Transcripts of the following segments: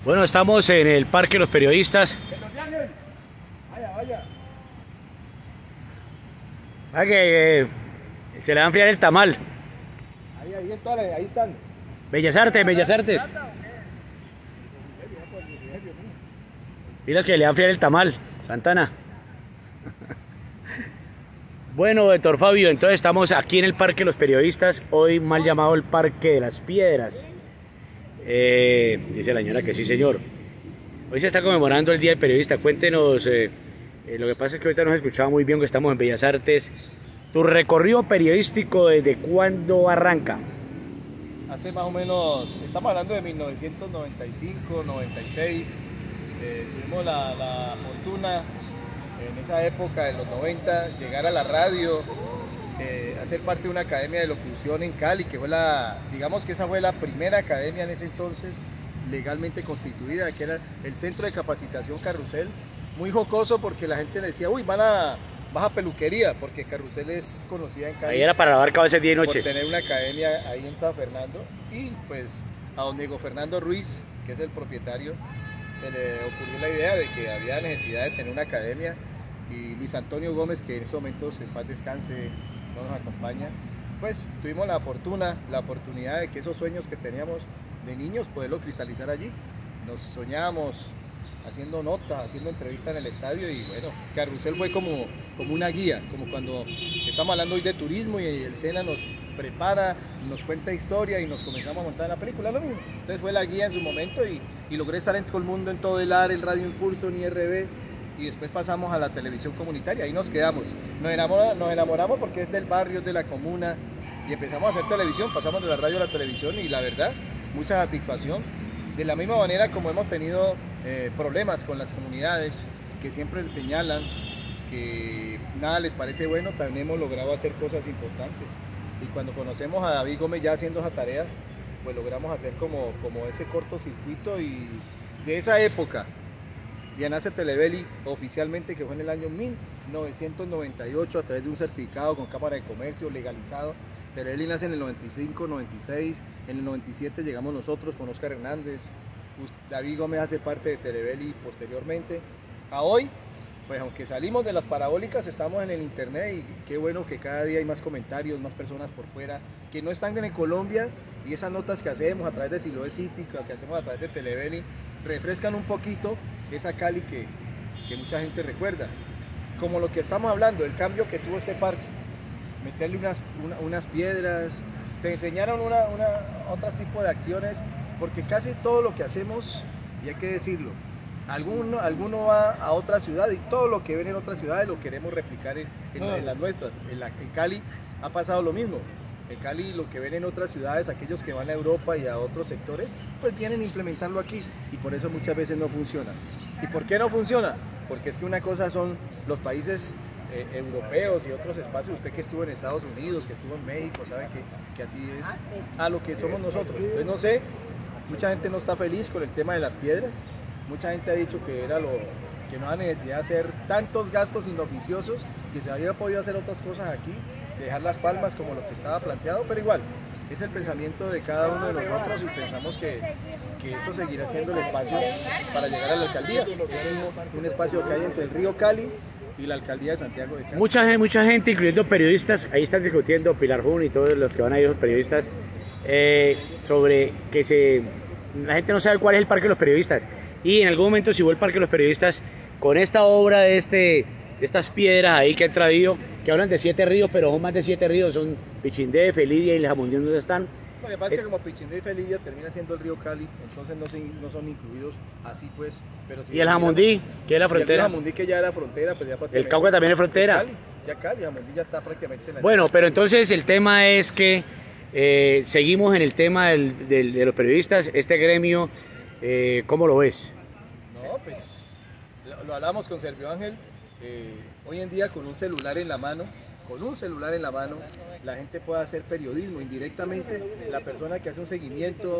Bueno, estamos en el Parque de los Periodistas. Vaya, vaya. Ah, que se le va a enfriar el tamal. Ahí están. Bellas Artes, Bellas Artes. Mira que le va a enfriar el tamal, Santana. Bueno, doctor Fabio, entonces estamos aquí en el Parque de los Periodistas, hoy mal llamado el Parque de las Piedras. Dice la señora que sí, señor. Hoy se está conmemorando el Día del Periodista. Cuéntenos, lo que pasa es que ahorita no se escuchaba muy bien que estamos en Bellas Artes. ¿Tu recorrido periodístico desde cuándo arranca? Hace más o menos, estamos hablando de 1995, 96. Tuvimos la fortuna en esa época, en los 90, llegar a la radio, hacer parte de una academia de locución en Cali, que fue digamos que esa fue la primera academia en ese entonces legalmente constituida, que era el Centro de Capacitación Carrusel. Muy jocoso porque la gente le decía, uy, vas a peluquería, porque Carrusel es conocida en Cali. Ahí era para lavar cabezas día y noche. Por tener una academia ahí en San Fernando. Y pues a don Diego Fernando Ruiz, que es el propietario, se le ocurrió la idea de que había necesidad de tener una academia. Y Luis Antonio Gómez, que en estos momentos en paz descanse, no nos acompaña, pues tuvimos la fortuna, la oportunidad de que esos sueños que teníamos de niños, poderlo cristalizar allí. Nos soñábamos haciendo notas, haciendo entrevistas en el estadio, y bueno, Carrusel fue como una guía, como cuando estamos hablando hoy de turismo y el SENA nos prepara, nos cuenta historia y nos comenzamos a montar la película, lo mismo. Entonces fue la guía en su momento y logré estar en todo el mundo, en todo el AR, el Radio Impulso, en IRB, y después pasamos a la televisión comunitaria, ahí nos quedamos. Nos enamoramos porque es del barrio, es de la comuna, y empezamos a hacer televisión, pasamos de la radio a la televisión, y la verdad, mucha satisfacción. De la misma manera como hemos tenido problemas con las comunidades que siempre señalan que nada les parece bueno, también hemos logrado hacer cosas importantes. Y cuando conocemos a David Gómez ya haciendo esa tarea, pues logramos hacer como ese cortocircuito, y de esa época ya nace Televeli oficialmente, que fue en el año 1998 a través de un certificado con Cámara de Comercio legalizado. Televeli nace en el 95, 96, en el 97 llegamos nosotros con Oscar Hernández. David Gómez hace parte de Televeli posteriormente. A hoy, pues aunque salimos de las parabólicas, estamos en el internet, y qué bueno que cada día hay más comentarios, más personas por fuera que no están en Colombia, y esas notas que hacemos a través de Siloé City, que hacemos a través de Televeli, refrescan un poquito esa Cali que mucha gente recuerda. Como lo que estamos hablando, el cambio que tuvo este parque, meterle unas piedras, se enseñaron otro tipo de acciones, porque casi todo lo que hacemos, y hay que decirlo, alguno va a otra ciudad y todo lo que ven en otras ciudades lo queremos replicar en las nuestras. En Cali ha pasado lo mismo. En Cali lo que ven en otras ciudades, aquellos que van a Europa y a otros sectores, pues vienen a implementarlo aquí, y por eso muchas veces no funciona. ¿Y por qué no funciona? Porque es que una cosa son los países europeos y otros espacios. Usted que estuvo en Estados Unidos, que estuvo en México, sabe que así es a lo que somos nosotros. Entonces no sé, mucha gente no está feliz con el tema de las piedras. Mucha gente ha dicho que que no hay necesidad de hacer tantos gastos inoficiosos, que se había podido hacer otras cosas aquí, dejar Las Palmas como lo que estaba planteado, pero igual, es el pensamiento de cada uno de nosotros, y pensamos que esto seguirá siendo el espacio para llegar a la alcaldía. Un espacio que hay entre el río Cali y la alcaldía de Santiago de Cali. Mucha gente, incluyendo periodistas, ahí están discutiendo Pilar Jun y todos los que van a ir, los periodistas, sobre que la gente no sabe cuál es el Parque de los Periodistas. Y en algún momento, si hubo el Parque de los Periodistas, con esta obra de estas piedras ahí que han traído, que hablan de 7 ríos, pero son más de 7 ríos, son Pichindé, Felidia y El Jamundí, donde están. Lo que pasa es que como Pichindé y Felidia termina siendo el río Cali, entonces no son incluidos así, pues. Pero sí, y el Jamundí, que es la frontera. El Jamundí, que ya era frontera, pues ya prácticamente. El Cauca también es frontera. Cali, Jamundí ya está prácticamente en la. Bueno, pero entonces el tema es que seguimos en el tema de los periodistas, este gremio, ¿cómo lo ves? No, pues lo hablamos con Sergio Ángel. Hoy en día, con un celular en la mano, con un celular en la mano, la gente pueda hacer periodismo indirectamente. La persona que hace un seguimiento,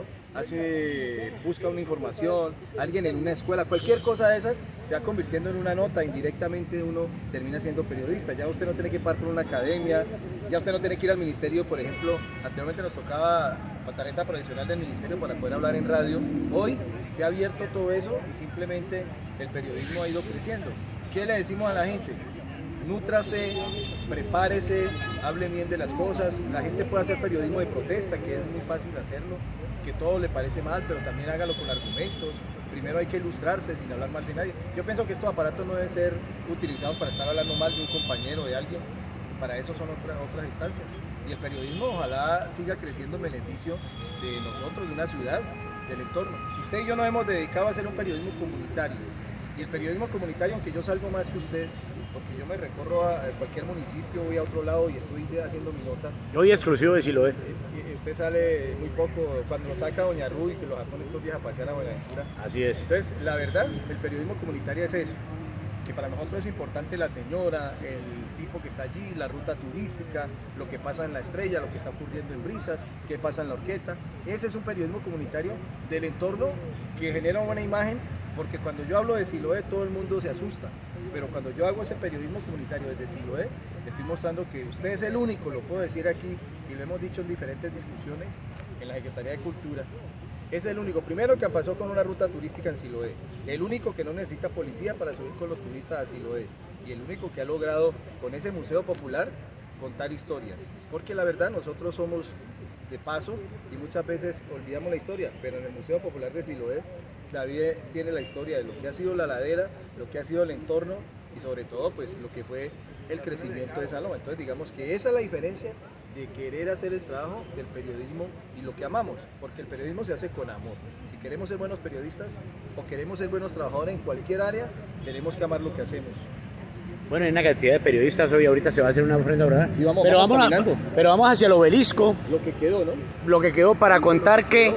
busca una información, alguien en una escuela, cualquier cosa de esas se va convirtiendo en una nota. Indirectamente uno termina siendo periodista. Ya usted no tiene que pasar por una academia, ya usted no tiene que ir al ministerio. Por ejemplo, anteriormente nos tocaba la tarjeta profesional del ministerio para poder hablar en radio. Hoy se ha abierto todo eso y simplemente el periodismo ha ido creciendo. ¿Qué le decimos a la gente? Nútrase, prepárese, hable bien de las cosas. La gente puede hacer periodismo de protesta, que es muy fácil hacerlo, que todo le parece mal, pero también hágalo con argumentos. Primero hay que ilustrarse sin hablar mal de nadie. Yo pienso que estos aparatos no deben ser utilizados para estar hablando mal de un compañero o de alguien. Para eso son otras instancias. Y el periodismo ojalá siga creciendo en beneficio de nosotros, de una ciudad, del entorno. Usted y yo nos hemos dedicado a hacer un periodismo comunitario. Y el periodismo comunitario, aunque yo salgo más que usted, porque yo me recorro a cualquier municipio, voy a otro lado y estoy haciendo mi nota. Hoy exclusivo de Siloé. Usted sale muy poco, cuando lo saca Doña Ruby, que lo sacó estos días a pasear a Buenaventura. Así es. Entonces, la verdad, el periodismo comunitario es eso, que para nosotros es importante la señora, el tipo que está allí, la ruta turística, lo que pasa en La Estrella, lo que está ocurriendo en Brisas, qué pasa en La Horqueta. Ese es un periodismo comunitario del entorno que genera una buena imagen, porque cuando yo hablo de Siloé todo el mundo se asusta, pero cuando yo hago ese periodismo comunitario desde Siloé, estoy mostrando que usted es el único, lo puedo decir aquí, y lo hemos dicho en diferentes discusiones en la Secretaría de Cultura. Es el único, primero que pasó con una ruta turística en Siloé, el único que no necesita policía para subir con los turistas a Siloé, y el único que ha logrado con ese museo popular contar historias, porque la verdad nosotros somos de paso y muchas veces olvidamos la historia, pero en el Museo Popular de Siloé David tiene la historia de lo que ha sido la ladera, lo que ha sido el entorno y sobre todo pues lo que fue el crecimiento de esa loma. Entonces digamos que esa es la diferencia de querer hacer el trabajo del periodismo y lo que amamos, porque el periodismo se hace con amor. Si queremos ser buenos periodistas o queremos ser buenos trabajadores en cualquier área, tenemos que amar lo que hacemos. Bueno, hay una cantidad de periodistas hoy, ahorita se va a hacer una ofrenda, ¿verdad? Sí, vamos caminando. Pero vamos hacia el obelisco. Lo que quedó, ¿no? Lo que quedó para contar que...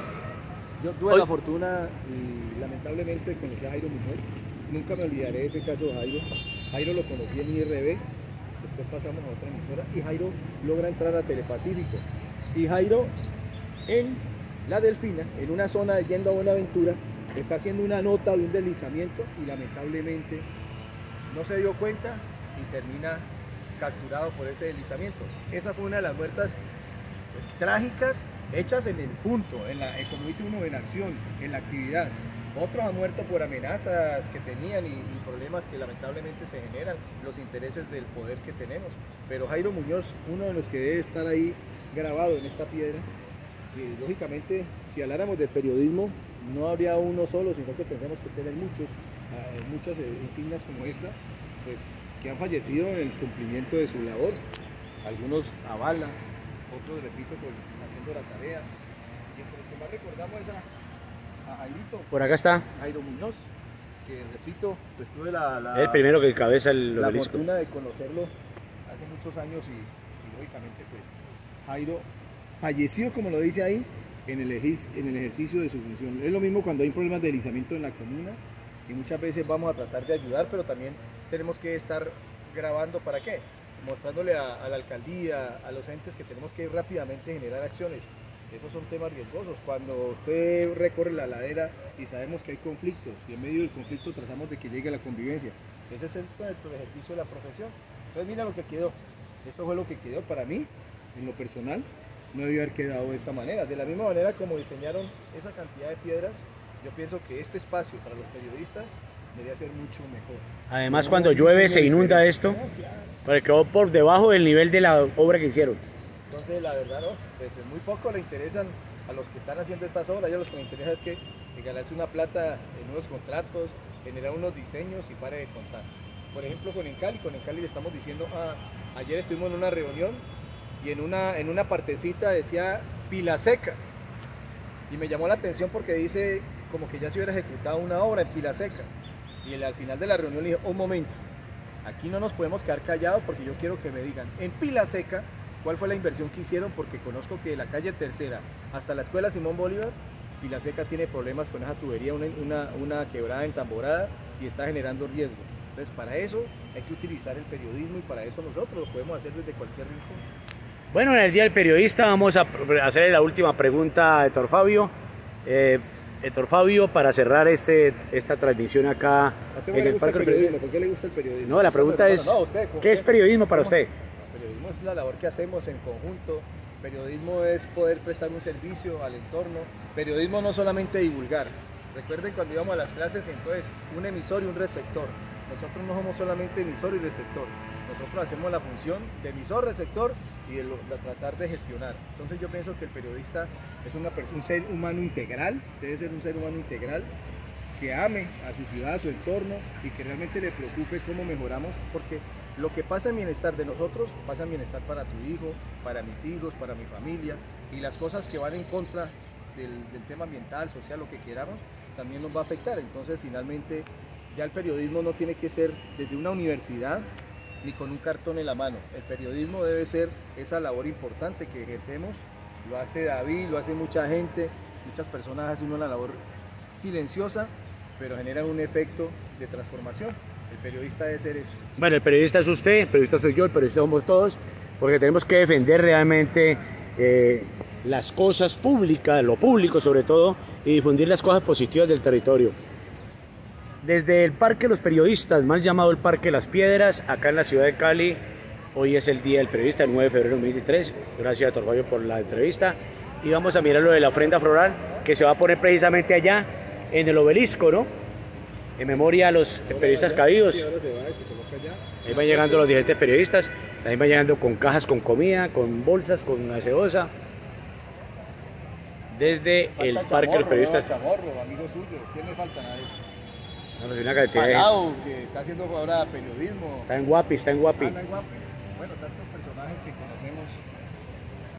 Yo tuve la fortuna y lamentablemente conocí a Jairo Muñoz. Nunca me olvidaré de ese caso de Jairo. Jairo lo conocí en IRB, después pasamos a otra emisora y Jairo logra entrar a Telepacífico. Y Jairo en La Delfina, en una zona de yendo a Buenaventura, está haciendo una nota de un deslizamiento y lamentablemente no se dio cuenta y termina capturado por ese deslizamiento. Esa fue una de las muertes trágicas hechas en el punto, como dice uno, en acción, en la actividad. Otros han muerto por amenazas que tenían y problemas que lamentablemente se generan, los intereses del poder que tenemos. Pero Jairo Muñoz, uno de los que debe estar ahí grabado en esta piedra, que lógicamente si habláramos de periodismo no habría uno solo, sino que tendríamos que tener muchas insignias como esta, pues que han fallecido en el cumplimiento de su labor. Algunos a bala, otros, repito, haciendo la tarea. Y entre los que más recordamos es a Jairito. Por acá está. Jairo Muñoz, que repito, pues tuve el primero que encabeza el la obelisco. fortuna de conocerlo hace muchos años y lógicamente pues Jairo falleció, como lo dice ahí, en el ejercicio de su función. Es lo mismo cuando hay problemas de deslizamiento en la comuna y muchas veces vamos a tratar de ayudar, pero también tenemos que estar grabando, ¿para qué? Mostrándole a la alcaldía, a los entes que tenemos que rápidamente generar acciones. Esos son temas riesgosos. Cuando usted recorre la ladera y sabemos que hay conflictos y en medio del conflicto tratamos de que llegue la convivencia. Ese es el ejercicio de la profesión. Entonces mira lo que quedó. Esto fue lo que quedó para mí, en lo personal. No debió haber quedado de esta manera. De la misma manera como diseñaron esa cantidad de piedras, yo pienso que este espacio para los periodistas debería ser mucho mejor. Además, cuando llueve se inunda esto, porque quedó por debajo del nivel de la obra que hicieron. Entonces, la verdad, no, pues muy poco le interesan a los que están haciendo estas obras. A ellos lo que les interesa es que ganarse una plata en unos contratos, generar unos diseños y pare de contar. Por ejemplo, con Encali le estamos diciendo, ayer estuvimos en una reunión y en una partecita decía Pila Seca. Y me llamó la atención porque dice como que ya se hubiera ejecutado una obra en Pila Seca. Y al final de la reunión le dije, un momento, aquí no nos podemos quedar callados porque yo quiero que me digan, en Pila Seca, ¿cuál fue la inversión que hicieron? Porque conozco que de la calle Tercera hasta la escuela Simón Bolívar, Pila Seca tiene problemas con esa tubería, una quebrada entamborada y está generando riesgo. Entonces para eso hay que utilizar el periodismo y para eso nosotros lo podemos hacer desde cualquier rincón. Bueno, en el Día del Periodista vamos a hacerle la última pregunta a Héctor Fabio. Héctor Fabio, para cerrar esta transmisión acá en el Parque del Periodista. ¿Por qué le gusta el periodismo? No, la pregunta es, ¿qué es periodismo para usted? El periodismo es la labor que hacemos en conjunto. Periodismo es poder prestar un servicio al entorno. Periodismo no solamente divulgar. Recuerden cuando íbamos a las clases, entonces un emisor y un receptor. Nosotros no somos solamente emisor y receptor. Nosotros hacemos la función de emisor, receptor y de tratar de gestionar. Entonces yo pienso que el periodista es un ser humano integral, debe ser un ser humano integral que ame a su ciudad, a su entorno y que realmente le preocupe cómo mejoramos, porque lo que pasa en bienestar de nosotros pasa en bienestar para tu hijo, para mis hijos, para mi familia, y las cosas que van en contra del tema ambiental, social, lo que queramos, también nos va a afectar. Entonces finalmente ya el periodismo no tiene que ser desde una universidad ni con un cartón en la mano. El periodismo debe ser esa labor importante que ejercemos. Lo hace David, lo hace mucha gente, muchas personas hacen una labor silenciosa, pero generan un efecto de transformación. El periodista debe ser eso. Bueno, el periodista es usted, el periodista soy yo, el periodista somos todos, porque tenemos que defender realmente las cosas públicas, lo público sobre todo, y difundir las cosas positivas del territorio. Desde el Parque de los Periodistas, mal llamado el Parque Las Piedras, acá en la ciudad de Cali, hoy es el Día del Periodista, el 9 de febrero de 2023. Gracias a Héctor Fabio por la entrevista. Y vamos a mirar lo de la ofrenda floral, que se va a poner precisamente allá, en el obelisco, ¿no? En memoria a los periodistas caídos. Ahí van llegando los diferentes periodistas, ahí van llegando con cajas con comida, con bolsas, con gaseosa. Desde el Parque de los Periodistas. Chamorro, amigo suyo, ¿quién le falta a eso? Una cantidad de... Palao, que está haciendo ahora periodismo. Está en Guapi, está en Guapi. Está en Guapi. Bueno, tantos personajes que conocemos